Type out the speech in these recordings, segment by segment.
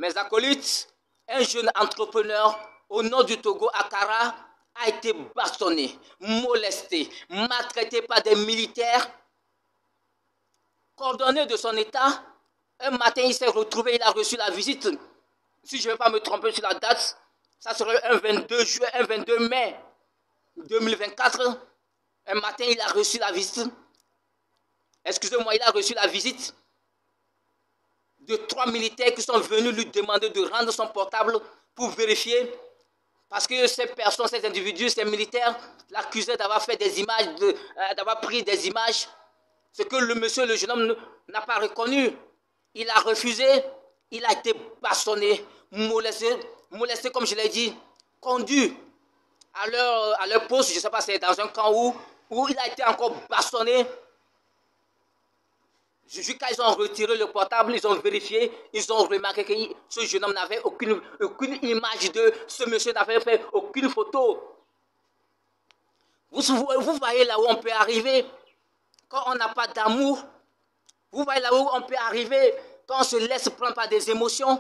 mes acolytes, un jeune entrepreneur au nord du Togo, à Kara, a été bastonné, molesté, maltraité par des militaires, coordonnés de son état. Un matin, il s'est retrouvé, il a reçu la visite. Si je ne vais pas me tromper sur la date, ça serait un 22 juin, un 22 mai 2024. Un matin, il a reçu la visite. Excusez-moi, il a reçu la visite de 3 militaires qui sont venus lui demander de rendre son portable pour vérifier. Parce que ces personnes, ces individus, ces militaires, l'accusaient d'avoir fait des images, d'avoir pris des images. Ce que le monsieur, le jeune homme n'a pas reconnu. Il a refusé, il a été bastonné, molesté comme je l'ai dit, conduit à leur poste, je ne sais pas, c'est dans un camp où il a été encore bastonné. Jusqu'à ils ont retiré le portable, ils ont vérifié, ils ont remarqué que ce jeune homme n'avait aucune image de ce monsieur, n'avait fait aucune photo. Vous voyez là où on peut arriver quand on n'a pas d'amour. Vous voyez là où on peut arriver quand on se laisse prendre par des émotions.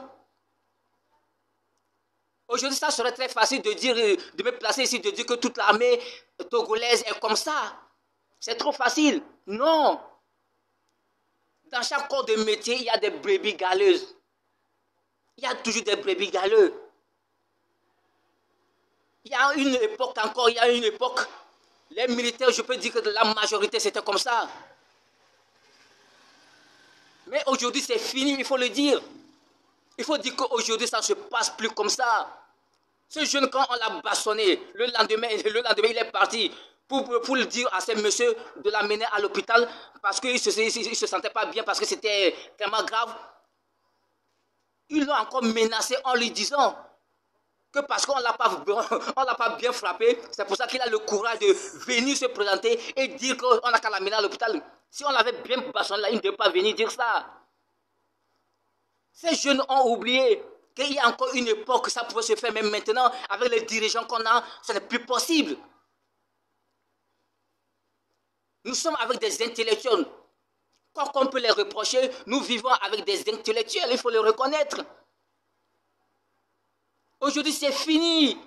Aujourd'hui, ça serait très facile de dire, de me placer ici, de dire que toute l'armée togolaise est comme ça. C'est trop facile. Non. Dans chaque corps de métier, il y a des brebis galeuses. Il y a toujours des brebis galeux. Il y a une époque encore, les militaires, je peux dire que la majorité, c'était comme ça. Mais aujourd'hui, c'est fini, il faut le dire. Il faut dire qu'aujourd'hui, ça ne se passe plus comme ça. Ce jeune, quand on l'a bastonné, le lendemain, il est parti pour le dire à ces messieurs de l'amener à l'hôpital parce qu'il ne se sentait pas bien, parce que c'était tellement grave. Ils l'ont encore menacé en lui disant que parce qu'on ne l'a pas bien frappé, c'est pour ça qu'il a le courage de venir se présenter et dire qu'on n'a qu'à l'amener à l'hôpital. Si on l'avait bien bastonné là, il ne devait pas venir dire ça. Ces jeunes ont oublié qu'il y a encore une époque, ça pouvait se faire, mais maintenant, avec les dirigeants qu'on a, ce n'est plus possible. Nous sommes avec des intellectuels. Quoi qu'on peut les reprocher, nous vivons avec des intellectuels, il faut le reconnaître. Aujourd'hui, c'est fini.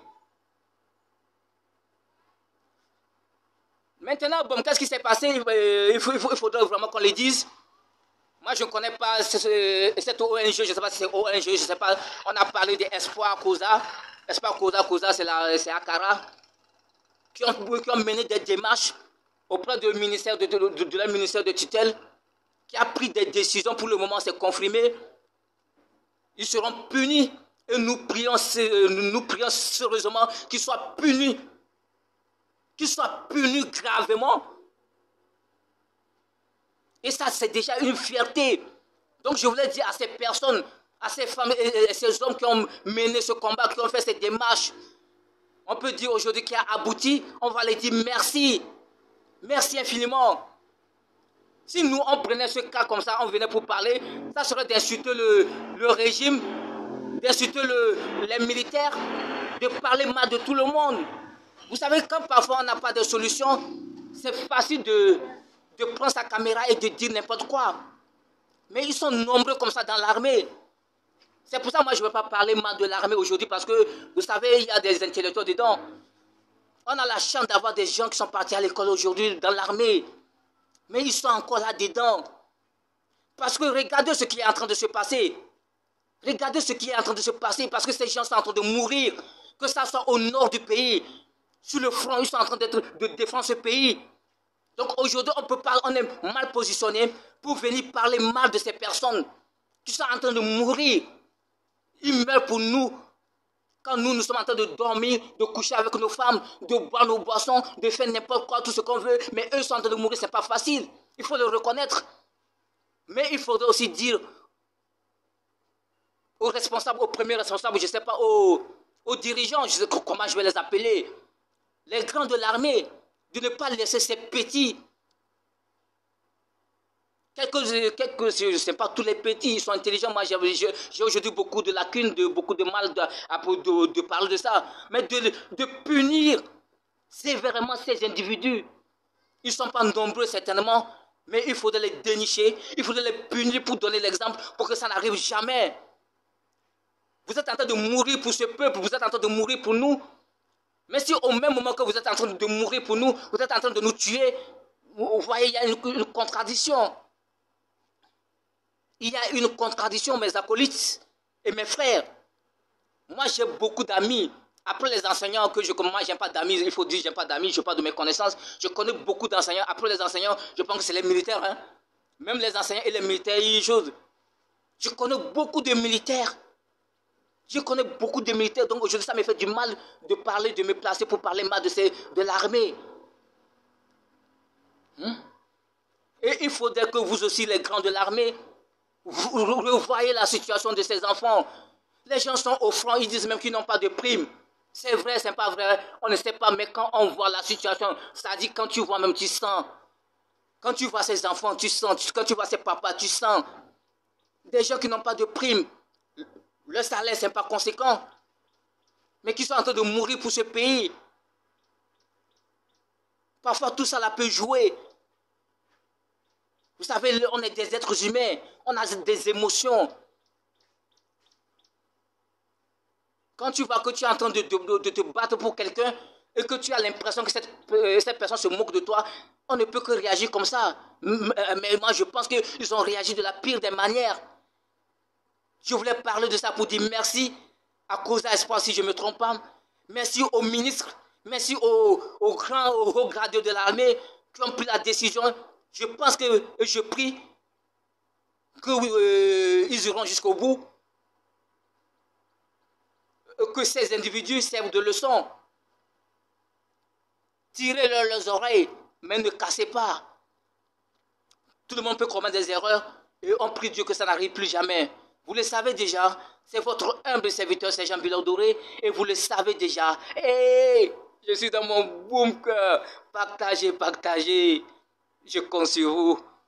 Maintenant, bon, qu'est-ce qui s'est passé? Il faudrait vraiment qu'on le dise. Moi, je ne connais pas cette ONG, je ne sais pas si c'est ONG, je ne sais pas. On a parlé d'Espoir Causa. Espoir Causa, c'est Akara, qui ont mené des démarches auprès du ministère de leur ministère de tutelle, qui a pris des décisions. Pour le moment, c'est confirmé. Ils seront punis et nous prions sérieusement qu'ils soient punis gravement. Et ça, c'est déjà une fierté. Donc, je voulais dire à ces personnes, à ces femmes et ces hommes qui ont mené ce combat, qui ont fait cette démarche, on peut dire aujourd'hui qu'il a abouti, on va les dire merci. Merci infiniment. Si nous, on prenait ce cas comme ça, on venait pour parler, ça serait d'insulter le régime, d'insulter les militaires, de parler mal de tout le monde. Vous savez, quand parfois on n'a pas de solution, c'est facile de prendre sa caméra et de dire n'importe quoi. Mais ils sont nombreux comme ça dans l'armée. C'est pour ça que moi je ne veux pas parler mal de l'armée aujourd'hui parce que, vous savez, il y a des intellectuels dedans. On a la chance d'avoir des gens qui sont partis à l'école aujourd'hui dans l'armée. Mais ils sont encore là-dedans. Parce que regardez ce qui est en train de se passer. Regardez ce qui est en train de se passer parce que ces gens sont en train de mourir. Que ça soit au nord du pays, sur le front, ils sont en train de défendre ce pays. Donc aujourd'hui, on est mal positionné pour venir parler mal de ces personnes qui sont en train de mourir. Ils meurent pour nous. Quand nous sommes en train de dormir, de coucher avec nos femmes, de boire nos boissons, de faire n'importe quoi, tout ce qu'on veut, mais eux sont en train de mourir, ce n'est pas facile. Il faut le reconnaître. Mais il faudrait aussi dire aux responsables, aux premiers responsables, je ne sais pas, aux dirigeants, je ne sais pas comment je vais les appeler, les grands de l'armée, de ne pas laisser ces petits, je ne sais pas, tous les petits, ils sont intelligents. Moi, j'ai aujourd'hui beaucoup de lacunes, beaucoup de mal de parler de ça. Mais de punir sévèrement ces individus. Ils ne sont pas nombreux, certainement, mais il faudrait les dénicher, il faudrait les punir pour donner l'exemple, pour que ça n'arrive jamais. Vous êtes en train de mourir pour ce peuple, vous êtes en train de mourir pour nous. Mais si au même moment que vous êtes en train de mourir pour nous, vous êtes en train de nous tuer, vous voyez, il y a une contradiction. Il y a une contradiction, mes acolytes et mes frères. Moi, j'ai beaucoup d'amis. Après les enseignants que je connais, moi, je n'ai pas d'amis. Il faut dire que je n'ai pas d'amis, je n'ai pas de mes connaissances. Je connais beaucoup d'enseignants. Après les enseignants, je pense que c'est les militaires. Hein. Même les enseignants et les militaires, ils chose. Je connais beaucoup de militaires. Je connais beaucoup de militaires. Donc aujourd'hui, ça me fait du mal de parler, de me placer pour parler mal de l'armée. Et il faudrait que vous aussi, les grands de l'armée, vous voyez la situation de ces enfants. Les gens sont au front, ils disent même qu'ils n'ont pas de prime. C'est vrai, c'est pas vrai, on ne sait pas, mais quand on voit la situation, c'est-à-dire quand tu vois même, tu sens. Quand tu vois ces enfants, tu sens. Quand tu vois ces papas, tu sens. Des gens qui n'ont pas de prime, le salaire, c'est pas conséquent, mais qui sont en train de mourir pour ce pays. Parfois, tout ça là peut jouer. Vous savez, on est des êtres humains, on a des émotions. Quand tu vois que tu es en train de te battre pour quelqu'un et que tu as l'impression que cette personne se moque de toi, on ne peut que réagir comme ça. Mais moi, je pense qu'ils ont réagi de la pire des manières. Je voulais parler de ça pour dire merci à Causa Espoir, si je ne me trompe pas. Merci aux ministres, merci aux grands, aux hauts gradés de l'armée qui ont pris la décision. Je pense que je prie qu'ils iront jusqu'au bout. Que ces individus servent de leçon. Tirez-leur leurs oreilles, mais ne cassez pas. Tout le monde peut commettre des erreurs et on prie Dieu que ça n'arrive plus jamais. Vous le savez déjà, c'est votre humble serviteur, c'est Jean-Bilal Doré, et vous le savez déjà. Hey, je suis dans mon bunker. Partagez, partagez. Je compte sur vous.